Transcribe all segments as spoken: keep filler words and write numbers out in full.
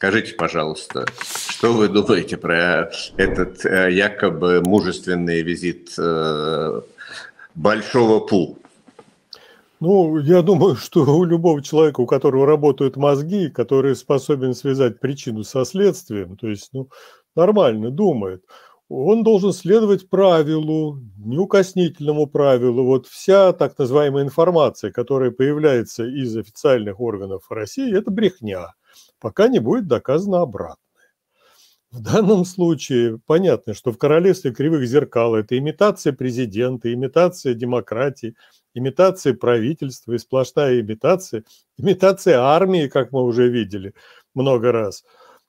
Скажите, пожалуйста, что вы думаете про этот э, якобы мужественный визит э, большого Пу? Ну, я думаю, что у любого человека, у которого работают мозги, который способен связать причину со следствием, то есть, ну, нормально думает, он должен следовать правилу, неукоснительному правилу. Вот вся так называемая информация, которая появляется из официальных органов России, это брехня, пока не будет доказано обратное. В данном случае понятно, что в королевстве кривых зеркал это имитация президента, имитация демократии, имитация правительства и сплошная имитация, имитация армии, как мы уже видели много раз.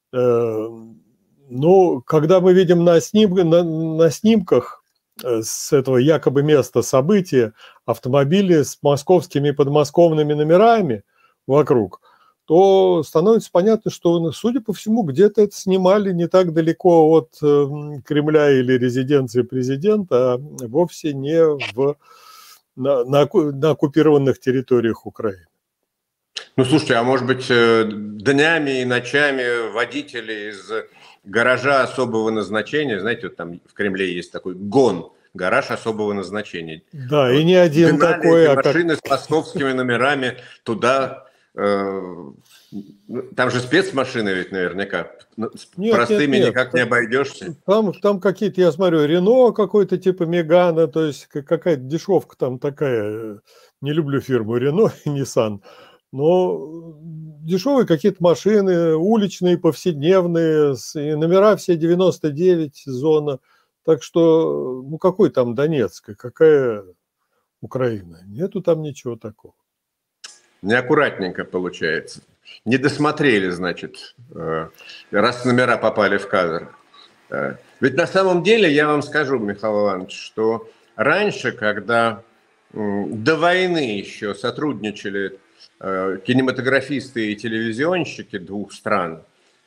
Ну, когда мы видим на, сним, на, на снимках с этого якобы места события автомобили с московскими и подмосковными номерами вокруг, то становится понятно, что, судя по всему, где-то это снимали не так далеко от Кремля или резиденции президента, а вовсе не в, на, на, на оккупированных территориях Украины. Ну, слушайте, а может быть, днями и ночами водители из гаража особого назначения, знаете, вот там в Кремле есть такой ГОН, гараж особого назначения. Да, вот, и не один такой, а машины как... с московскими номерами туда... Там же спецмашины ведь наверняка, нет, простыми нет, нет. никак там, не обойдешься. Там, там какие-то, я смотрю, Рено какой-то типа Мегана, то есть какая-то дешевка там такая, не люблю фирму Рено и Nissan, но дешевые какие-то машины, уличные, повседневные, и номера все девяносто девять зона, так что, ну какой там Донецк, какая Украина, нету там ничего такого. Неаккуратненько получается. Не досмотрели, значит, раз номера попали в кадр. Ведь на самом деле, я вам скажу, Михаил Иванович, что раньше, когда до войны еще сотрудничали кинематографисты и телевизионщики двух стран,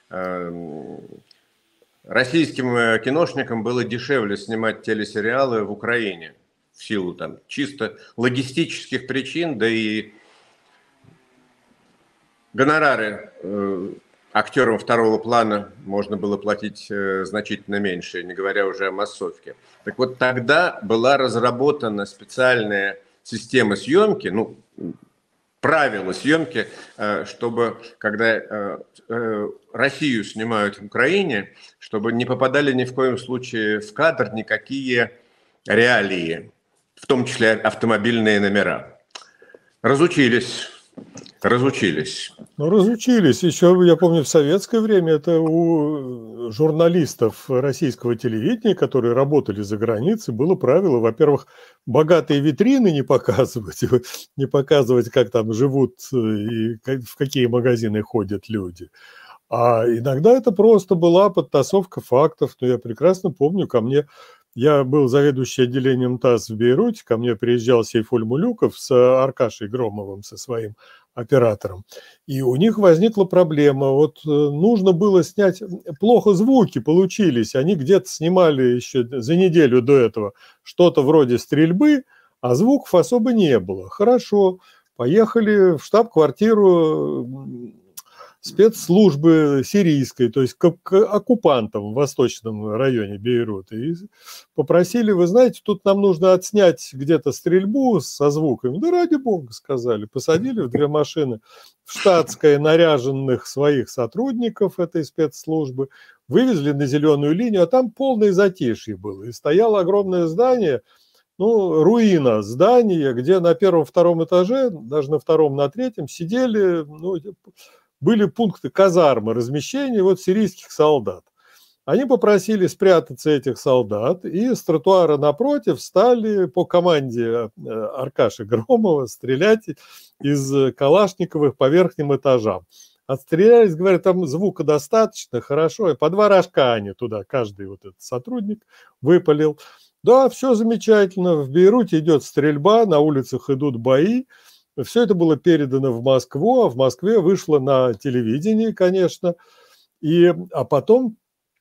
российским киношникам было дешевле снимать телесериалы в Украине в силу там чисто логистических причин, да и гонорары э, актерам второго плана можно было платить э, значительно меньше, не говоря уже о массовке. Так вот, тогда была разработана специальная система съемки, ну, правила съемки, э, чтобы, когда э, э, Россию снимают в Украине, чтобы не попадали ни в коем случае в кадр никакие реалии, в том числе автомобильные номера. Разучились. Разучились. Ну, разучились. Еще, я помню, в советское время это у журналистов российского телевидения, которые работали за границей, было правило, во-первых, богатые витрины не показывать, не показывать, как там живут и в какие магазины ходят люди. А иногда это просто была подтасовка фактов. Но я прекрасно помню, ко мне... Я был заведующий отделением ТАСС в Бейруте, ко мне приезжал Сейфуль Мулюков с Аркашей Громовым, со своим оператором, и у них возникла проблема. Вот нужно было снять, плохо звуки получились, они где-то снимали еще за неделю до этого что-то вроде стрельбы, а звуков особо не было. Хорошо, поехали в штаб-квартиру спецслужбы сирийской, то есть к, к оккупантам в восточном районе Бейрута. И попросили, вы знаете, тут нам нужно отснять где-то стрельбу со звуками. Да ради бога, сказали. Посадили в две машины в штатское наряженных своих сотрудников этой спецслужбы, вывезли на зеленую линию, а там полное затишье было. И стояло огромное здание, ну, руина здания, где на первом-втором этаже, даже на втором, на третьем сидели, ну, были пункты казармы размещения вот сирийских солдат. Они попросили спрятаться этих солдат, и с тротуара напротив стали по команде Аркаши Громова стрелять из калашниковых по верхним этажам. Отстрелялись, говорят, там звука достаточно, хорошо, и по два рожка они туда, каждый вот этот сотрудник выпалил. Да, все замечательно, в Бейруте идет стрельба, на улицах идут бои. Все это было передано в Москву, а в Москве вышло на телевидении, конечно. И, а потом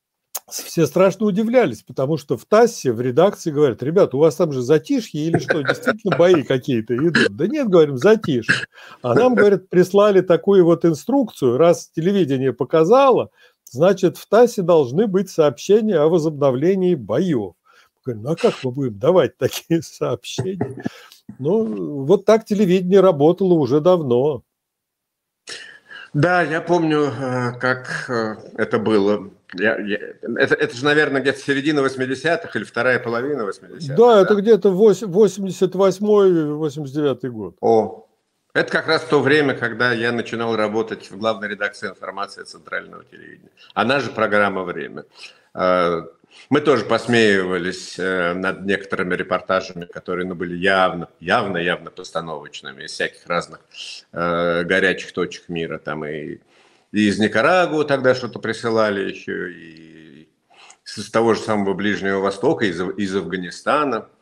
все страшно удивлялись, потому что в ТАССе, в редакции говорят: ребят, у вас там же затишье или что, действительно бои какие-то идут? Да нет, говорим, затишье. А нам, говорят, прислали такую вот инструкцию, раз телевидение показало, значит, в ТАССе должны быть сообщения о возобновлении боев. Говорим, ну а как мы будем давать такие сообщения? Ну, вот так телевидение работало уже давно. Да, я помню, как это было. Я, я, это, это же, наверное, где-то середина восьмидесятых или вторая половина восьмидесятых. Да, да? Это где-то восемьдесят восьмой — восемьдесят девятый год. О, это как раз то время, когда я начинал работать в главной редакции информации Центрального телевидения. Она же программа «Время». Мы тоже посмеивались над некоторыми репортажами, которые ну, были явно, явно, явно постановочными из всяких разных э, горячих точек мира. Там и, и из Никарагуа тогда что-то присылали еще, и с того же самого Ближнего Востока, из, из Афганистана.